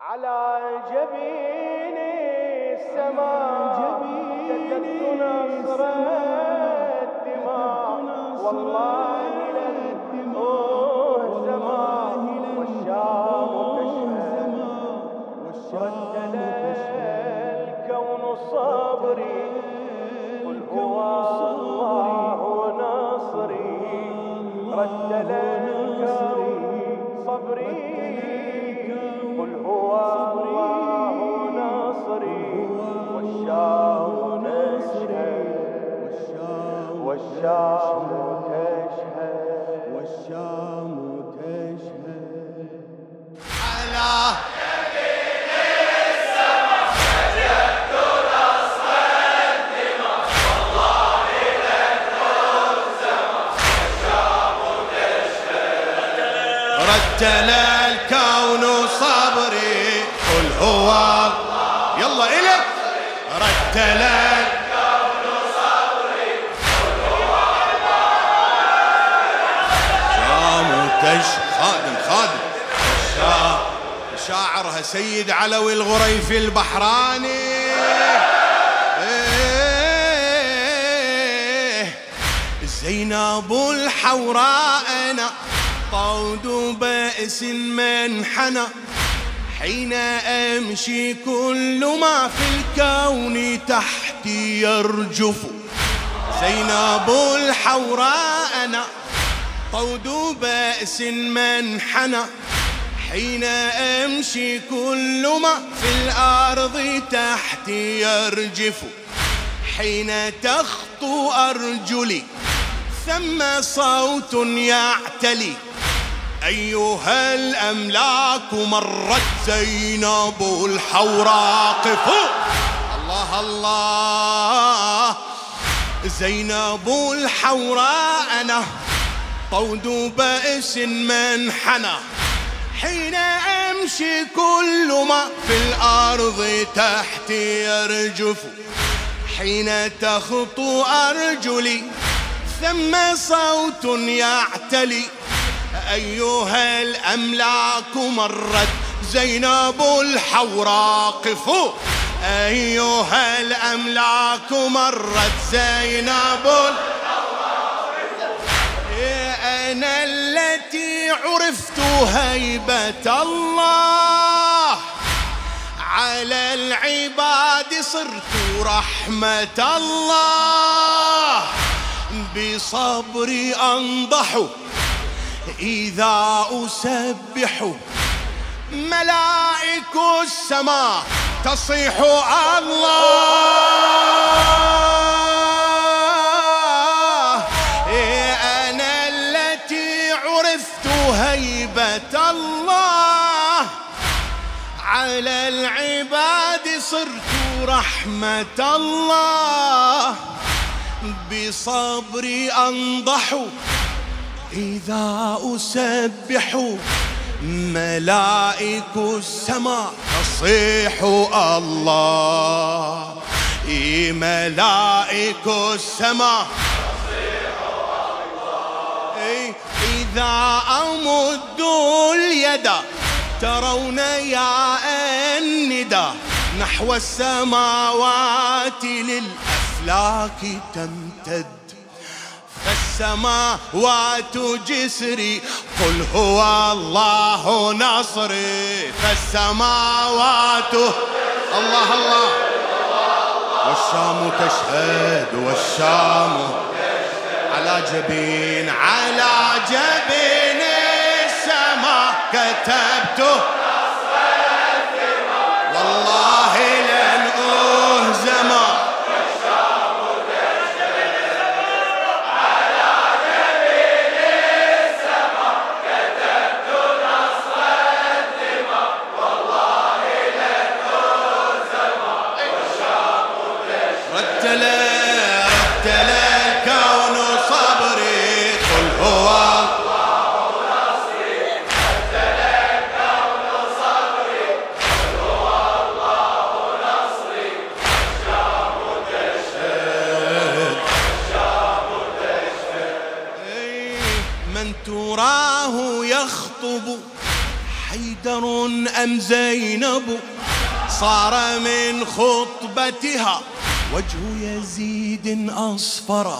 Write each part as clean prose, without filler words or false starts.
على جبين السماء كتبت نصر الدماء والله للدموع زمان والشام تشهد رتل الكون صبري قل هو الله نصري رتل الكون صبري قل هو الله نصري والشام تشهد والشام تشهد والشام تشهد على جبين السماء كتبت نصر الدماء والله لن نهزم والشام تشهد رتل الكون صبري قل هو يلا إلك رتل الكون صبري قل هو الله خادم شاعرها سيد علوي الغريفي البحراني زينب الحوراء أنا طود بأس منحنى حين أمشي كل ما في الكون تحتي يرجف زينب الحوراء أنا طود بأس منحنى حين أمشي كل ما في الأرض تحتي يرجف حين تخطو أرجلي ثم صوت يعتلي أيها الأملاك مرت زينب الحوراء قفوا الله الله زينب الحوراء أنا طود بأس منحنى حين أمشي كل ما في الأرض تحتي يرجف حين تخطو أرجلي ثم صوت يعتلي أيها الأملاك مرت زينب الحوراء قفوا أيها الأملاك مرت زينب الحوراء أنا التي عرفت هيبة الله على العباد صرت رحمة الله بصبري أنضح إذا أسبح ملائك السماء تصيح الله أنا التي عرفت هيبة الله على العباد صرت رحمة الله بصبري أنضح إذا أسبح ملائك السماء تصيح الله ملائك السماء تصيح الله إذا أمد اليد ترون يا الندى نحو السماوات للأفلاك تمتد فالسماوات جسري قل هو الله نصري فالسماوات الله الله والشام تشهد والشام على جبين السماء كتبته والله لن أهزم رتل الكون صبري قل هو الله نصري رتل الكون صبري قل هو الله نصري الشام تشهد الشام تشهد من تراه يخطب حيدر أم زينب صار من خطبتها وجه يزيد أصفر.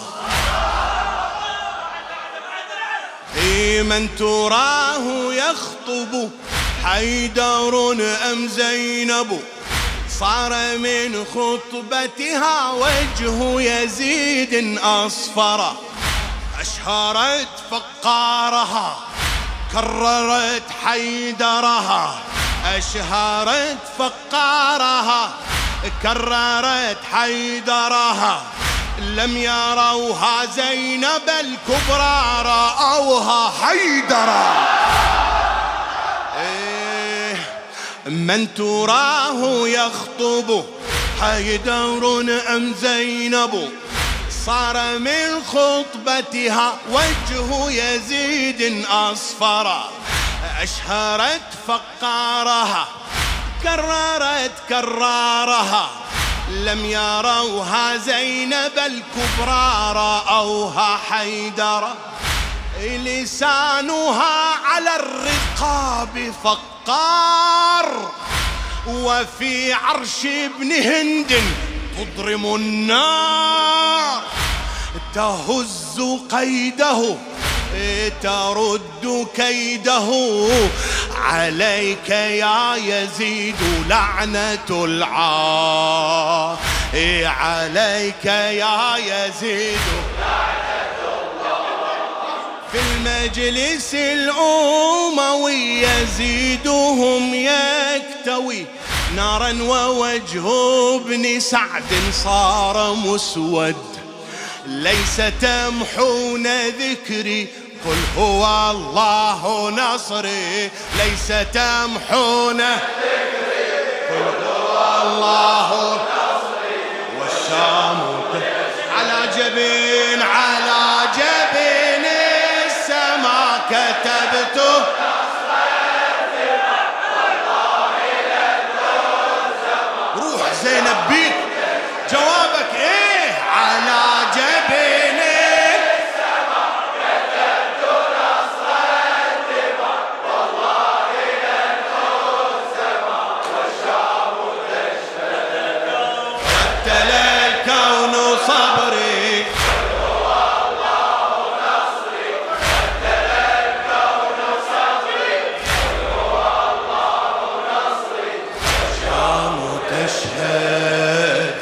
من تراه يخطب حيدر أم زينب صار من خطبتها وجه يزيد أصفر. أشهرت فقارها كررت حيدرها، أشهرت فقارها كررت حيدرها. لم يروها زينب الكبرى رأوها حيدرا. من تراه يخطب حيدر أم زينب صار من خطبتها وجه يزيد أصفر. أشهرت فقارها كررت كرارها. لم يروها زينب الكبرى رأوها حيدرا. لسانها على الرقاب فقار وفي عرش ابن هند تضرم النار. تهز قيده ترد كيده. عليك يا يزيد لعنة العار. عليك يا يزيد لعنة الله. في المجلس الأموي يزيدهم يكتوي نارا ووجه ابن سعد صار مسود. ليس تمحون ذكري قل هو الله نصري. ليس تمحون ذكري قل هو الله نصري. والشام على جبين على جبين السماء كتبته روح زينب بيك جوابك ايه. على جبين السماء كتبت نصر الدماء والله لن السماء والشام تشهد. رتل الكون صبري هو الله نصري. رتل الكون صبري هو الله نصري. والشام تشهد.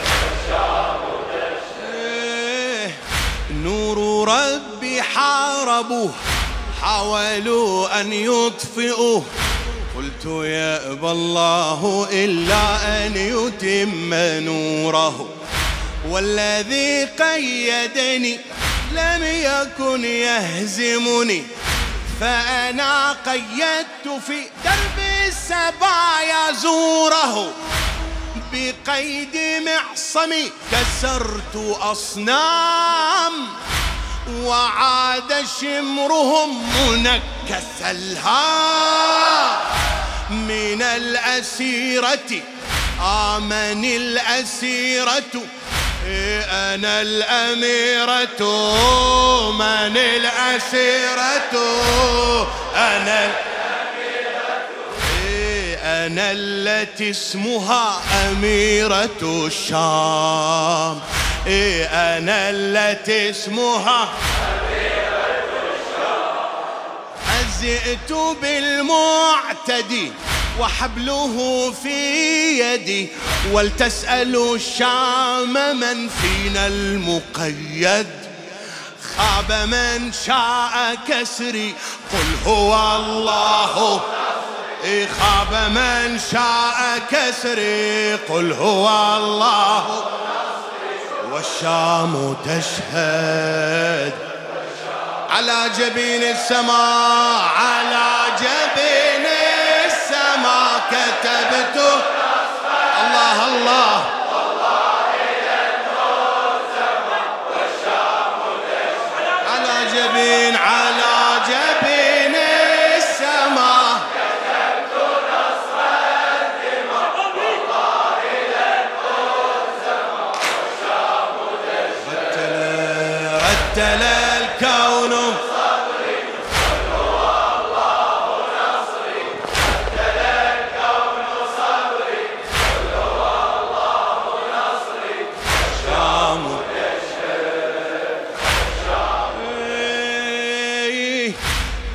نور ربي حاربوه حاولوا أن يطفئوه. قلت يأبى الله إلا أن يتم نوره. والذي قيدني لم يكن يهزمني. فأنا قيدت في درب السبايا زوره. بقيد معصمي كسرت أصنام. وعاد شمرهم منكس الهام. من الأسيرة آمن الأسيرة. أنا الأميرة من الأسيرة. أنا أنا التي اسمها أميرة الشام. أنا التي اسمها أميرة الشام. هزئت بالمعتدي وحبله في يدي. ولتسألوا الشام من فينا المقيد. خاب من شاء كسري قل هو الله. خاب من شاء كسري قل هو الله. والشام تشهد. على جبين السماء على جبين السماء كتبته الله الله. على جبين على جبين السماء رتل الكون صبري قل هو الله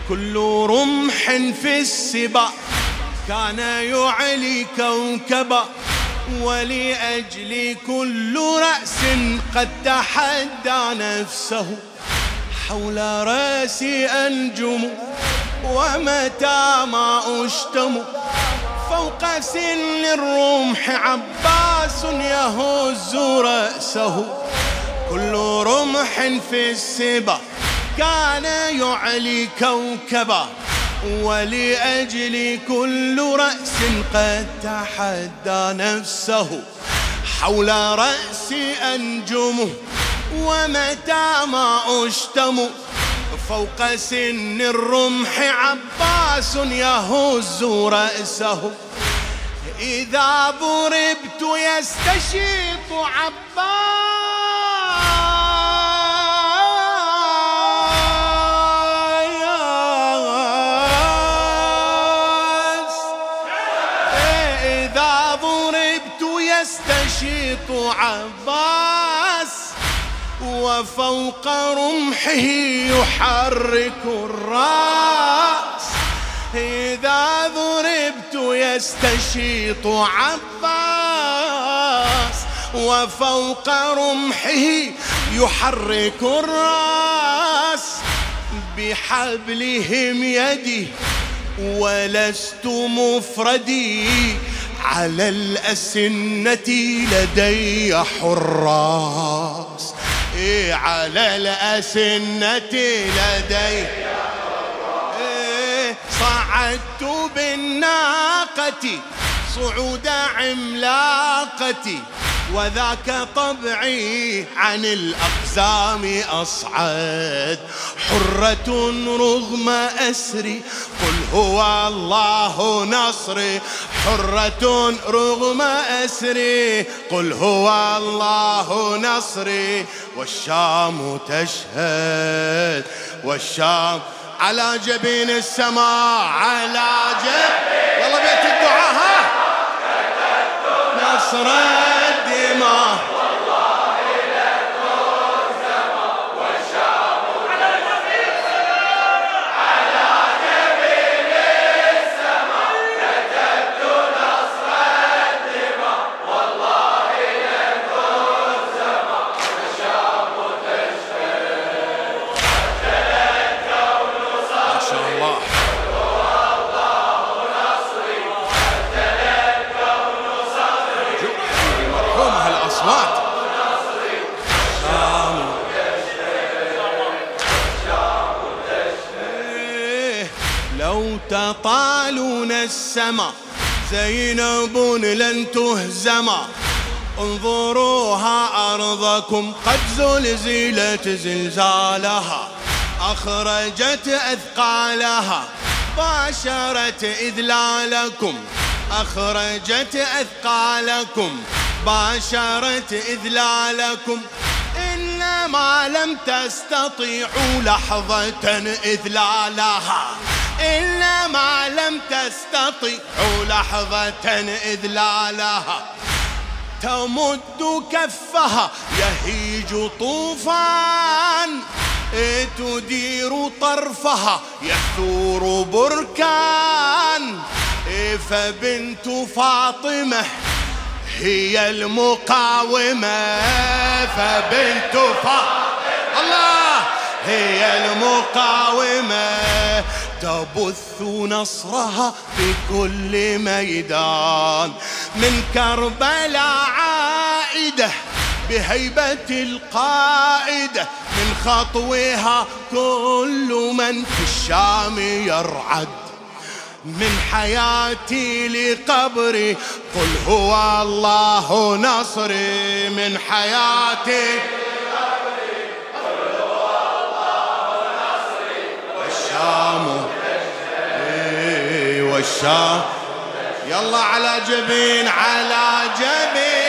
كل رمح في السباق كان يعلي كوكبا، ولأجل كل رأس قد تحدى نفسه، حول رأسي أنجم ومتى ما أشتم، فوق سن الرمح عباس يهز رأسه، كل رمح في السبا كان يعلي كوكبا، ولأجل كل رأس قد تحدى نفسه، حول رأسي أنجم ومتى ما أشتم، فوق سن الرمح عباس يهز رأسه، إذا ضربت يستشيط عباس، إذا ضربت يستشيط عباس، وفوق رمحه يحرك الرأس، إذا ضربت يستشيط عباس، وفوق رمحه يحرك الرأس، بحبلهم يدي ولست مفردي، على الأسنة لدي حراس، على الأسنة لدي، صعدت بالناقة صعود عملاقتي، وذاك طبعي عن الأقزام أصعد، حرة رغم أسري قل هو الله نصري، حرة رغم أسري قل هو الله نصري، والشام تشهد، والشام على جبين السماء، على جبين، والله بيت الدعاء، ها نصر الدماء، والله لك السماء، والشام على جبين السماء، كتبت نصر الدماء، والله لك السماء، والشام تشهد، سجل الكون صبري، ما شاء الله، مرحوم هالأصوات، لو تطالون السما زينب لن تهزما، انظروها أرضكم قد زلزلت زلزالها، أخرجت أثقالها باشرت إذلالكم، أخرجت أثقالكم باشرت إذلالكم، إنما لم تستطيعوا لحظة إذلالها، إنما لم تستطيعوا لحظة إذلالها، تمد كفها يهيج طوفان، تدير طرفها يثور بركان، فبنت فاطمة هي المقاومة، فبنت فاطمة الله هي المقاومة، تبث نصرها في كل ميدان، من كربلاء عائدة بهيبة القائدة، من خطوها كل من في الشام يرعد، من حياتي لقبري قل هو الله نصري، من حياتي لقبري قل هو الله نصري، والشام والشام، يلا على جبين، على جبين.